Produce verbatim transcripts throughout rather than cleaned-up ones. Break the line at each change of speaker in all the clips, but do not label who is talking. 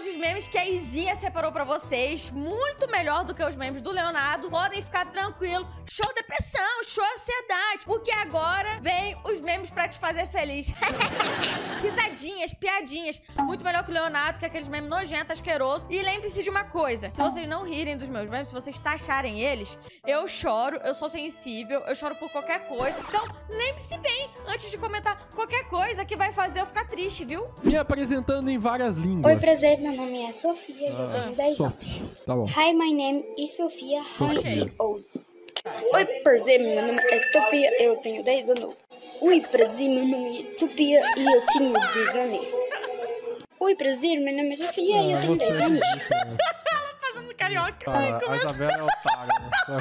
os memes que a Izinha separou pra vocês. Muito melhor do que os memes do Leonardo. Podem ficar tranquilos. Show depressão, show ansiedade. Porque agora vem os memes pra te fazer feliz. Risadinhas, piadinhas. Muito melhor que o Leonardo, que é aqueles memes nojentos, asquerosos. E lembre-se de uma coisa. Se vocês não rirem dos meus memes, se vocês taxarem eles, eu choro, eu sou sensível, eu choro por qualquer coisa. Então, lembre-se bem, antes de comentar qualquer coisa que vai fazer eu ficar triste, viu?
Me apresentando em várias línguas.
Oi, prazer, meu nome é Sofia, eu tenho dez anos.
Sofia, tá bom.
Hi, my name is Sofia,
Sofia.
I'm old. Oi, prazer, meu nome é Sofia, eu tenho dez anos. Oi, prazer, meu nome é Sofia e eu tenho dez anos. Oi, prazer, meu nome é Sofia e eu tenho dez anos.
Ela fazendo carioca.
Cara, a Isabela é otária, né?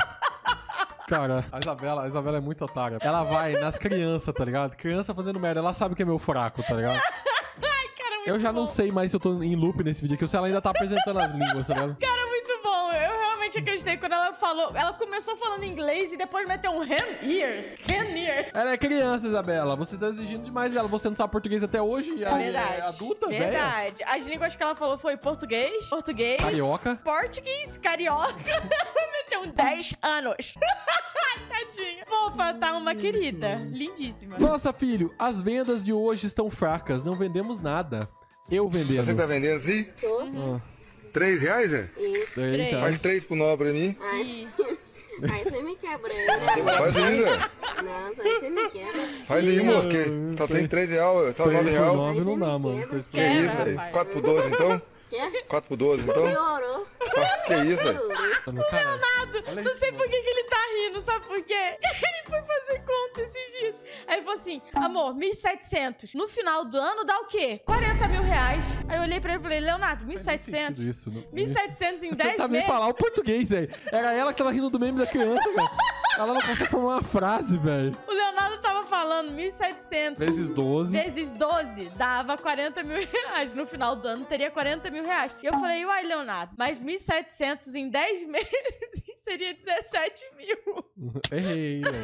Cara, a Isabela, a Isabela é muito otária. Ela vai nas crianças, tá ligado? Criança fazendo merda, ela sabe que é meu fraco, tá ligado?
Ai, cara, muito
Eu já
bom.
não sei mais se eu tô em loop nesse vídeo aqui ou se ela ainda tá apresentando as línguas, tá ligado?
Cara, muito bom. Eu realmente acreditei quando ela falou. Ela começou falando inglês e depois meteu um ham ears. Ham ears.
Ela é criança, Isabela. Você tá exigindo demais dela. Você não sabe português até hoje e aí
Verdade.
é adulta, velho.
Verdade. As línguas que ela falou foi português, português,
Carioca.
português, carioca. Meteu um dez anos. Tadinha. Fofa, tá uma querida. Lindíssima.
Nossa, filho, as vendas de hoje estão fracas. Não vendemos nada. Eu vendendo.
Você tá vendendo assim?
Tô.
Ah,
Três reais, né?
três
Três.
reais.
Faz três pro nobre ali.
Aí, aí você me quebra, né?
Faz aí, Zé.
Não, aí você me quebra.
Faz aí, moço, que só tem três reais, só nove
Três por
reais.
nove não dá,
Aí você me
mano.
quebra.
Três por
Que
Quebra,
isso, velho?
rapaz.
Quatro por doze, então?
Quer?
Quatro por doze, então?
Piorou.
Ah, que isso, velho?
Piorou.
Cara, olha
Não
isso,
sei
mano.
por que, que ele tá rindo, sabe por quê? Ele foi fazer conta esses dias. Aí ele falou assim, amor, mil e setecentos. No final do ano dá o quê? quarenta mil reais. Aí eu olhei pra ele e falei, Leonardo, mil e
Faz nem
setecentos.
sentido isso, não.
mil e setecentos em
Você
dez
tá bem
meses.
falar o português, velho. Era ela que tava rindo do meme da criança, velho. Ela não consegue formar uma frase, velho.
O Leonardo tava falando mil e setecentos.
Vezes doze.
Vezes doze dava quarenta mil reais. No final do ano teria quarenta mil reais. E eu falei, uai, Leonardo, mas mil e setecentos em dez meses seria dezessete mil.
Errei, velho.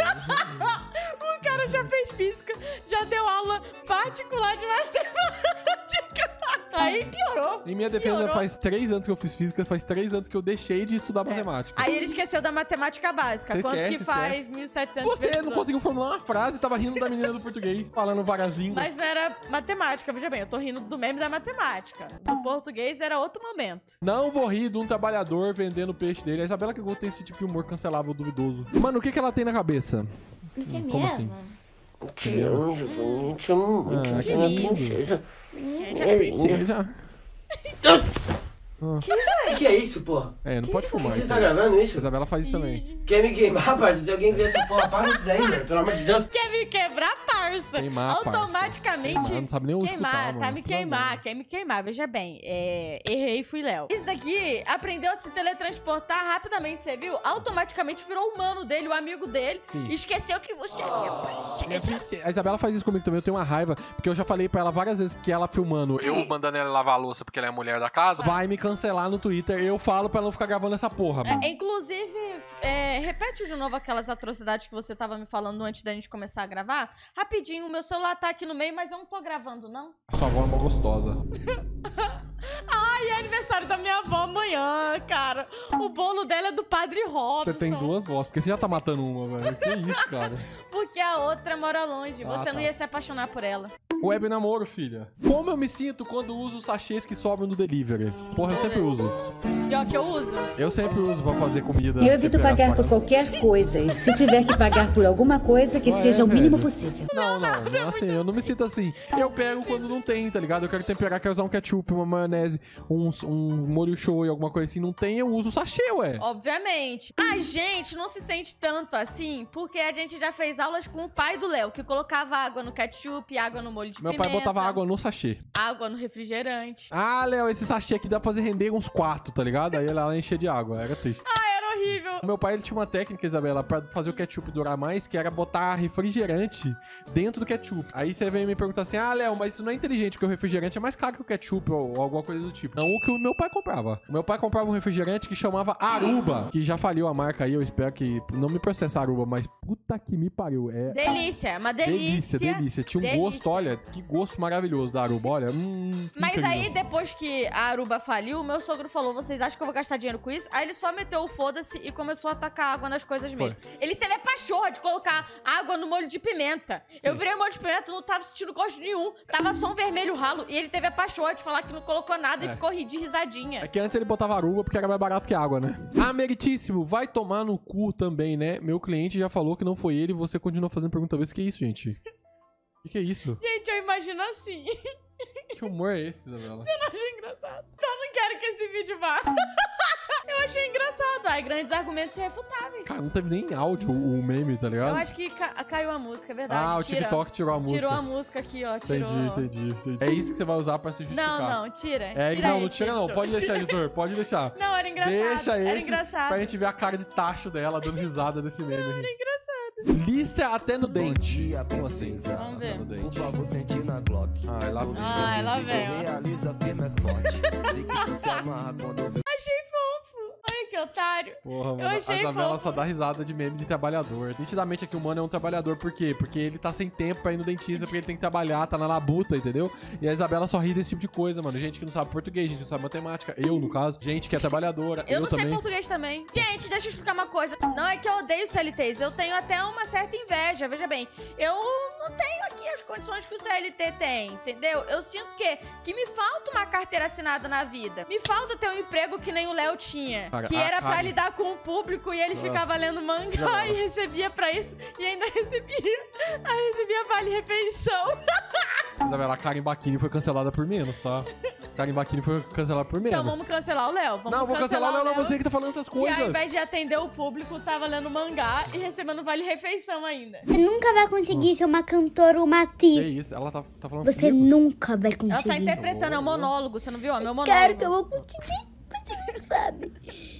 O cara já fez física, já deu aula particular de matemática. Aí piorou.
Em minha defesa,
Piorou.
faz três anos que eu fiz física, faz três anos que eu deixei de estudar matemática.
Aí ele esqueceu da matemática básica.
Você
Quanto
esquece,
que faz
esquece.
mil e setecentos
Você
vezes
não
doze?
conseguiu formular uma frase, tava rindo da menina do português, falando várias línguas.
Mas não era matemática, veja bem, eu tô rindo do meme da matemática. Do português era outro momento.
Não vou rir de um trabalhador vendendo o peixe dele. A Isabela que tem esse tipo de humor cancelável, duvidoso. Mano, o que que ela tem na cabeça?
Você me
Como
ama?
assim?
Te amo, Julinho, te amo muito.
Ah,
Você
que
é uma
lindo.
princesa.
Seja.
O que é isso, porra?
É, não pode fumar
Você
isso.
tá
aí.
gravando
A
isso?
Isabela faz isso também.
Quer me queimar, rapaz? Se alguém ver essa porra, apaga isso daí, mano. Pelo amor de Deus.
Quer me quebrar, parça?
Queimar, parça.
Automaticamente.
Queimar, não sabe nem onde
Queimar,
escutar,
tá
mano.
me
Pelo
queimar,
amor.
quer me queimar. Veja bem, é, errei e fui Léo. Isso daqui aprendeu a se teletransportar rapidamente, você viu? Automaticamente virou o humano dele, o amigo dele.
Sim.
E esqueceu que você é minha princesa.
A Isabela faz isso comigo também, eu tenho uma raiva, porque eu já falei pra ela várias vezes que ela filmando, eu mandando ela lavar a louça porque ela é a mulher da casa, vai me cancelar no Twitter, eu falo pra ela não ficar gravando essa porra, mano.
É, inclusive, é, repete de novo aquelas atrocidades que você tava me falando antes da gente começar a gravar. Rapidinho, o meu celular tá aqui no meio, mas eu não tô gravando, não.
A sua avó é uma gostosa.
Ai, é aniversário da minha avó amanhã, cara. O bolo dela é do Padre Robson.
Você tem duas vozes, porque você já tá matando uma, velho. Que isso, cara.
Porque a outra mora longe.
Ah,
Você
tá.
não ia se apaixonar por ela.
Web namoro, filha. Como eu me sinto quando uso os sachês que sobram no delivery? Porra, eu sempre uso.
Pior que eu uso.
Eu sempre uso pra fazer comida.
Eu evito
temperar
pagar
as
por qualquer coisa. E se tiver que pagar por alguma coisa, que
Ué,
seja o mínimo
velho.
possível.
Não, não, não, assim, eu não me sinto assim. Eu pego quando não tem, tá ligado? Eu quero temperar, quero usar um ketchup, uma maionese, um, um molho show e alguma coisa assim. Não tem, eu uso o sachê, ué.
Obviamente. A gente não se sente tanto assim, porque a gente já fez aulas com o pai do Léo, que colocava água no ketchup, água no molho de
Meu
pimenta.
pai botava água no sachê.
Água no refrigerante.
Ah, Léo, esse sachê aqui dá pra fazer render uns quatro, tá ligado? Aí ela enchia de água, era triste.
Era horrível.
O meu pai, ele tinha uma técnica, Isabela, pra fazer o ketchup durar mais, que era botar refrigerante dentro do ketchup. Aí você vem me perguntar assim, ah, Léo, mas isso não é inteligente, porque o refrigerante é mais caro que o ketchup ou, ou alguma coisa do tipo. Não o que o meu pai comprava. O meu pai comprava um refrigerante que chamava Aruba, que já faliu a marca aí, eu espero que não me processe Aruba, mas puta que me pariu. É...
Delícia, é uma delícia.
Delícia, delícia. Tinha um
delícia.
gosto, olha, que gosto maravilhoso da Aruba, olha. Hum,
mas
incrível.
aí, depois que a Aruba faliu, o meu sogro falou, vocês acham que eu vou gastar dinheiro com isso? Aí ele só meteu o foda-se e começou a tacar água nas coisas mesmo.
Foi.
Ele teve a pachorra de colocar água no molho de pimenta. Sim. Eu virei o molho de pimenta, não tava sentindo gosto nenhum. Tava só um vermelho ralo. E ele teve a pachorra de falar que não colocou nada é. e ficou de risadinha.
É que antes ele botava Aruba porque era mais barato que água, né? Ah, meritíssimo, vai tomar no cu também, né? Meu cliente já falou que não foi ele e você continua fazendo pergunta vez. Que é isso, gente? O que, que é isso?
Gente, eu imagino assim.
Que humor é esse, Isabela?
Você não achou engraçado? Então eu não quero que esse vídeo vá. Eu achei engraçado. Ai, grandes argumentos irrefutáveis.
Cara, não teve nem áudio o meme, tá ligado?
Eu acho que ca caiu a música, é verdade.
Ah, o
tira.
TikTok tirou a música.
Tirou a música aqui, ó. Tirou.
Entendi, entendi, entendi. É isso que você vai usar pra se justificar.
Não, não, tira.
É,
tira
não, não
esse,
tira não.
editor.
Pode deixar, editor. Pode deixar.
Não, era engraçado.
Deixa
era
esse
engraçado.
pra gente ver a cara de tacho dela dando risada desse meme.
Não, era
aí.
engraçado.
Lista até no dente. Como assim?
Vamos ver.
Até no dente.
Por favor, sentir na Glock.
Ai, lá vem.
Ai, lá vem. ó.
Realiza firme é forte. Sei que tu se amarra quando vê.
Achei fofo. Olha que otário.
Porra, mano,
Eu
a
achei
Isabela
fofo.
só dá risada de meme de trabalhador. Nitidamente aqui o mano é um trabalhador, por quê? Porque ele tá sem tempo pra ir no dentista, porque ele tem que trabalhar, tá na labuta, entendeu? E a Isabela só ri desse tipo de coisa, mano. Gente que não sabe português, gente que não sabe matemática. Eu, no caso. Gente que é trabalhadora.
Eu,
Eu,
não
também.
sei português também. Gente, deixa eu explicar uma coisa. Não é que eu odeio C L Ts. Eu tenho até uma certa inveja. Veja bem, eu não tenho aqui as condições que o C L T tem, entendeu? Eu sinto que, que me falta uma carteira assinada na vida. Me falta ter um emprego que nem o Léo tinha.
Cara,
que
a-
era pra
cara.
lidar com o público e ele
Ah.
ficava lendo mangá
Não.
e recebia pra isso. E ainda recebia, aí recebia vale-refeição.
Isabela, a Karen Bakini foi cancelada por menos, tá? Karen Bakini foi cancelada por menos.
Então vamos cancelar o Léo. Vamos
não, vou cancelar, não, não, você que tá falando essas
Que
coisas.
ao invés de atender o público, tava lendo mangá e recebendo vale-refeição ainda.
Você nunca vai conseguir ser uma cantora ou uma
Que
atriz.
isso? Ela tá, tá falando
Você
comigo?
nunca vai conseguir.
Ela tá interpretando, é um monólogo, você não viu? É meu monólogo.
Claro que eu vou conseguir. Você não sabe.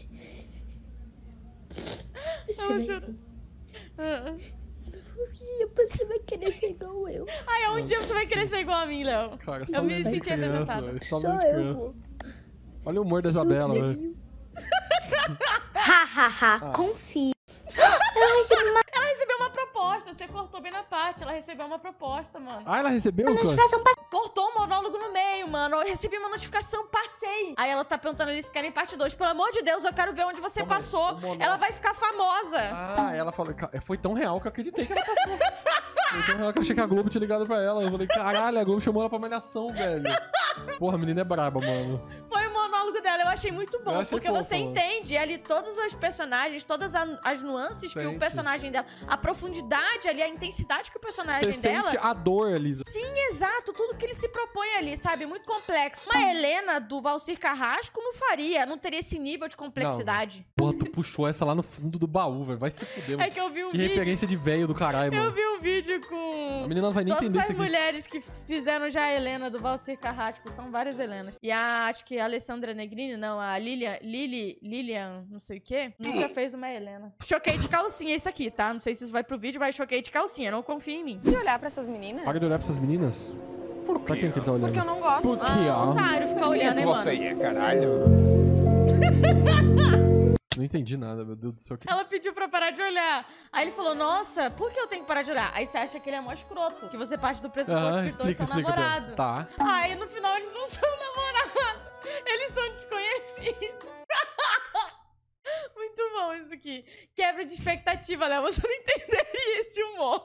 Você
Eu
vai...
juro. Ah.
Um dia você vai querer ser igual eu.
Ai, um dia você vai querer ser igual a mim, Léo.
Cara, só
Eu me
mente de
senti
criança,
representada.
velho. Só
Só
mente de
eu
criança.
vou.
Olha o humor da Isabela, velho.
Ha, ha, ha.
Ah.
Confia. Eu recebi uma
Ela recebeu uma proposta, você cortou bem na parte. Ela recebeu uma proposta, mano.
Ah, ela recebeu, cara?
notificação pra...
Cortou o monólogo no meio, mano. Eu recebi uma notificação, passei. Aí ela tá perguntando ali se querem parte dois. Pelo amor de Deus, eu quero ver onde você
Calma aí,
passou.
o monólogo.
Ela vai ficar famosa.
Ah, ela falou... ca- Foi tão real que eu acreditei que ela passou. Foi tão real que eu achei que a Globo tinha ligado pra ela. Eu falei, caralho, a Globo chamou ela pra malhação, velho. Porra, a menina é braba, mano.
Foi o monólogo dela, eu achei muito bom.
Eu achei
porque
fofo,
você
mano.
entende ali todos os personagens, todas a- as nuances que o
Sente.
personagem dela, a profundidade ali, a intensidade que o personagem
Você
dela.
sente a dor, Elisa.
Sim, exato, tudo que ele se propõe ali, sabe? Muito complexo. Uma Helena do Valcir Carrasco não faria, não teria esse nível de complexidade.
Porra, tu puxou essa lá no fundo do baú, velho. Vai se fuder, mano.
É que eu vi um
Que
vídeo.
referência de velho do caralho,
Eu
mano.
vi um vídeo
A
com
menina não vai nem
todas
entender
as
isso aqui.
mulheres que fizeram já a Helena do Valcir Carrasco. São várias Helenas. E a, acho que a Alessandra Negrini, não, a Lilian, Lili, Lilian, não sei o quê, nunca fez uma Helena. Choquei de calcinha isso aqui, tá? Não sei se isso vai pro vídeo, mas choquei de calcinha. Não confia em mim.
De olhar pra essas meninas?
Para de olhar pra essas meninas. Por quê? Pra quem que ele tá olhando?
Porque eu não gosto.
Por quê,
Ah,
ó?
otário ficar olhando, hein, mano?
é, caralho?
Não entendi nada, meu Deus do céu. Que...
Ela pediu pra parar de olhar. Aí ele falou, nossa, por que eu tenho que parar de olhar? Aí você acha que ele é mó escroto. Que você parte do pressuposto
Ah,
que os dois
explica,
são
explica. pra-
namorados.
Tá.
Aí no final eles não são namorados. Eles são desconhecidos. Muito bom isso aqui. Quebra de expectativa, né? Você não entenderia esse humor.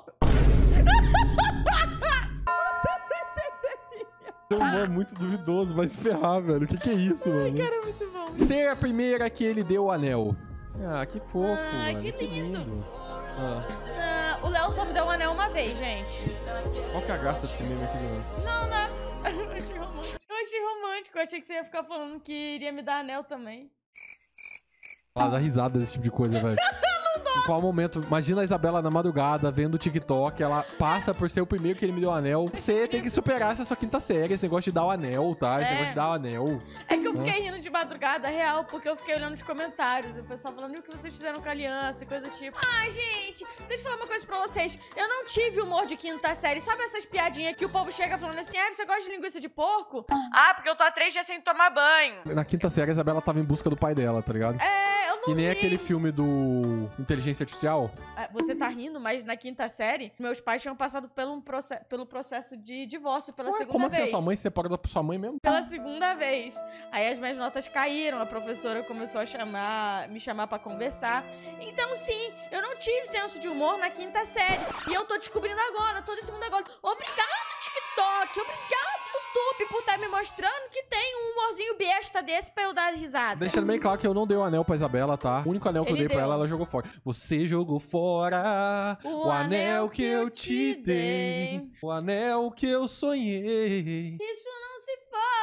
Seu humor é muito duvidoso, vai se ferrar, velho. O que que é isso, mano?
Cara, muito bom.
Ser a primeira que ele deu o anel. Ah, que fofo,
Ai,
mano.
que lindo.
Ah,
Ah, o Léo só me deu um anel uma vez, gente.
qual que é a graça desse meme aqui, mano?
Não, não. Eu achei romântico. Eu achei romântico. Eu achei que você ia ficar falando que iria me dar anel também.
Ela dá risada desse tipo de coisa, velho. Em qual momento? Imagina a Isabela na madrugada, vendo o TikTok, ela passa por ser o primeiro que ele me deu o anel. Você tem que superar essa sua quinta série, esse negócio de dar o anel, tá? Esse
É.
negócio de dar o anel.
É que eu fiquei rindo de madrugada, real, porque eu fiquei olhando os comentários. O pessoal falando, e o que vocês fizeram com a aliança e coisa do tipo. Ah, gente, deixa eu falar uma coisa pra vocês. Eu não tive humor de quinta série. Sabe essas piadinhas que o povo chega falando assim, ah, você gosta de linguiça de porco? Ah, porque eu tô há três dias sem tomar banho.
Na quinta série, a Isabela tava em busca do pai dela, tá ligado?
É, eu não
Que nem
vi.
aquele filme do Inteligência Artificial.
Ah, você tá rindo, mas na quinta série, meus pais tinham passado pelo, um proce pelo processo de divórcio pela
Ué,
segunda
como assim
vez.
a sua mãe se separou da sua mãe mesmo?
Pela segunda vez. Aí as minhas notas caíram, a professora começou a chamar, me chamar pra conversar. Então, sim, eu não tive senso de humor na quinta série. E eu tô descobrindo agora, eu tô descobrindo agora. Obrigado, TikTok, obrigado, YouTube, por estar me mostrando que tem um humorzinho besta desse pra eu dar risada.
Deixando bem claro que eu não dei o anel pra Isabela, tá? O único anel que
Ele
eu dei pra
deu.
ela, ela jogou fora. Você jogou fora o, anel que eu te dei, o anel que eu sonhei.
Isso não se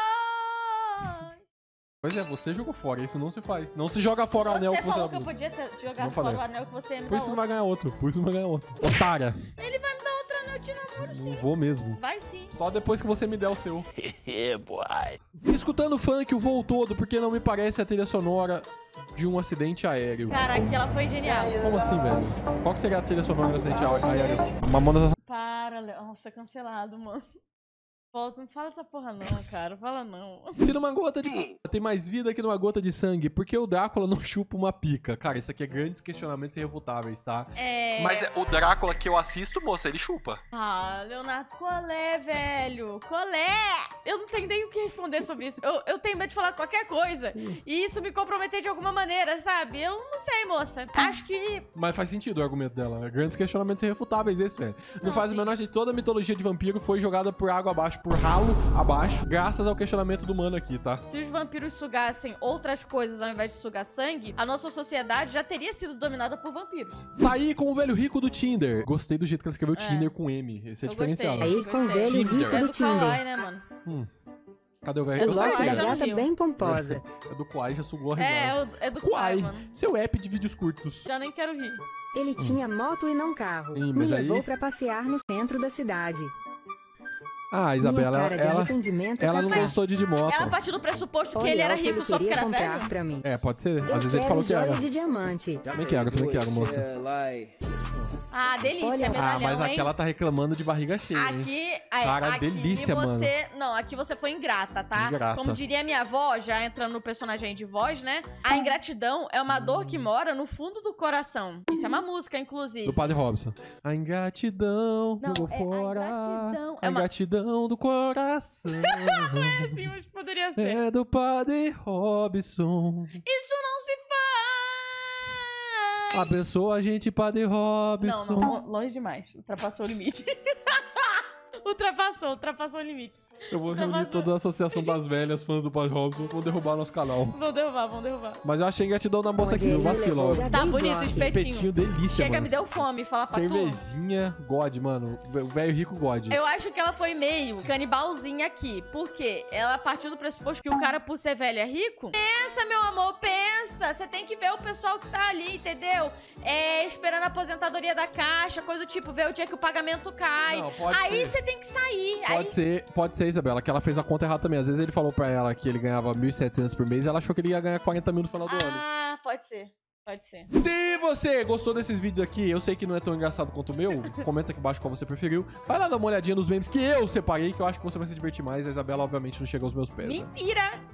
faz.
Pois é, você jogou fora, isso não se faz. Não se joga fora o anel
Você
que você
falou que eu
abriu.
podia ter jogado
Não
fora
falei.
o anel que você ia me
Por
dar
isso não
outro.
vai ganhar outro, por isso não vai ganhar outro. Otária,
Ele vai me dar outro anel de namoro, sim.
não vou mesmo.
Vai sim.
Só depois que você me der o seu. Escutando funk o voo todo, porque não me parece a trilha sonora de um acidente aéreo.
Cara, aquela foi genial.
Como assim, velho? Qual que seria a trilha sonora do acidente aéreo? Mamonas...
Para, Léo. Nossa, cancelado, mano. Volta, não fala essa porra não, cara. Fala não.
Se numa gota de... tem mais vida que numa gota de sangue, por que o Drácula não chupa uma pica? Cara, isso aqui é grandes questionamentos irrefutáveis, tá?
É...
Mas é, o Drácula que eu assisto, moça, ele chupa.
Ah, Leonardo, colé, velho. Colé! Eu não tenho nem o que responder sobre isso. Eu, eu tenho medo de falar qualquer coisa. E isso me comprometer de alguma maneira, sabe? Eu não sei, moça. Acho que...
Mas faz sentido o argumento dela. É grandes questionamentos irrefutáveis esse, velho. Não,
Não,
faz
sim.
o menor sentido. Toda a mitologia de vampiro foi jogada por água abaixo, por ralo abaixo, graças ao questionamento do mano aqui, tá?
Se os vampiros sugassem outras coisas ao invés de sugar sangue, a nossa sociedade já teria sido dominada por vampiros.
Saí com o velho rico do Tinder. Gostei do jeito que ela escreveu
É.
Tinder com M. Esse é
Eu
diferencial.
gostei.
Aí com o
Gostei.
velho
Tinder.
rico
É
do
do Kawaii,
Tinder.
né, mano?
Hum. Cadê o
É
velho?
do
Eu sei
lado
que
Kawaii
da
é.
já não
gata
viu.
bem pomposa.
É do Kwai, já sugou a
É,
risada.
é, o- é do
Kwai,
Kawaii, mano.
seu app de vídeos curtos.
Já nem quero rir.
Ele tinha moto e não carro.
Ih,
Me
mas aí-
levou pra passear no centro da cidade.
Ah,
Minha
Isabela,
cara de
ela,
arrependimento
ela não
capaz.
gostou de de moto.
Ela partiu do pressuposto que
Olha
ele era
o que
rico
ele
só porque
queria
era
comprar
velho.
pra mim.
É, pode ser.
Eu
Às vezes ele
quero
falou que
joia
era.
de diamante.
Também quero, também quero, moça.
Ah, delícia,
Olha-
medalhão,
Ah, mas
hein?
aqui ela tá reclamando de barriga cheia, hein?
Aqui, aí,
Cara,
aqui
delícia,
você...
mano.
Não, aqui você foi ingrata, tá?
Ingrata.
Como diria minha avó, já entrando no personagem de voz, né? A ingratidão é uma dor que mora no fundo do coração. Isso é uma música, inclusive.
Do Padre Robson. A ingratidão
Não,
jogou
é a
fora.
ingratidão.
A
É uma-
ingratidão do coração.
É assim, mas poderia ser.
É do Padre Robson.
Isso não se faz!
Abençoa a gente, Padre Robson.
Não, não, longe demais. Ultrapassou o limite. Ultrapassou, ultrapassou o limite.
Eu vou reunir
Ultrapassou.
toda a associação das velhas fãs do Padre Robson. Vão derrubar nosso canal.
Vão derrubar, vão derrubar.
Mas eu achei ingratidão na moça
Onde
aqui.
ele
Vacilou.
levou, já
Tá
dei
bonito o
bloco.
espetinho.
Espetinho delícia,
Chega,
mano.
me deu fome, falar pra tu.
Cervejinha, God, mano. O velho rico God.
Eu acho que ela foi meio canibalzinha aqui. Por quê? Ela partiu do pressuposto que o cara, por ser velho, é rico. Pensa, meu amor, pensa. Você tem que ver o pessoal que tá ali, entendeu? É, esperando a aposentadoria da caixa, coisa do tipo, ver o dia que o pagamento cai.
Não, pode
Aí
ser.
você tem que sair.
Pode
Aí...
ser, pode ser, Isabela, que ela fez a conta errada também. Às vezes ele falou pra ela que ele ganhava mil e setecentos por mês e ela achou que ele ia ganhar quarenta mil no final do ano.
Ah, pode ser. Pode ser.
Se você gostou desses vídeos aqui, eu sei que não é tão engraçado quanto o meu, comenta aqui embaixo qual você preferiu. Vai lá dar uma olhadinha nos memes que eu separei, que eu acho que você vai se divertir mais. A Isabela, obviamente, não chega aos meus pés. né?
Mentira!